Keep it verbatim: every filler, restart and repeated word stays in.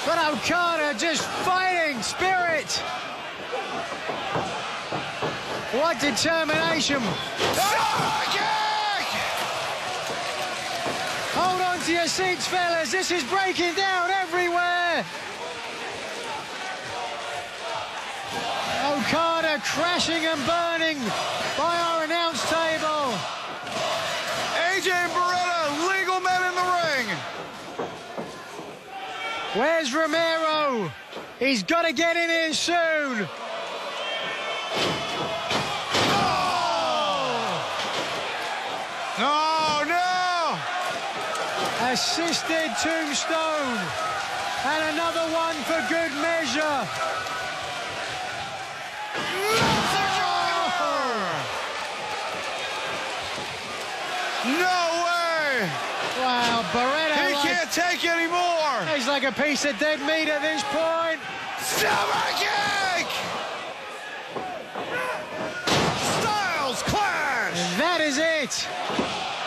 But Okada just fighting spirit. What determination. Oh, kick! Hold on to your seats, fellas. This is breaking down everywhere. Okada crashing and burning by our announce table. A J and Beretta, legal men in the ring. Where's Romero? He's got to get in here soon. No, no! Assisted tombstone. And another one for good measure. No way! Wow, Beretta. He like, can't take anymore! He's like a piece of dead meat at this point. Stomach kick! Styles clash! That is it.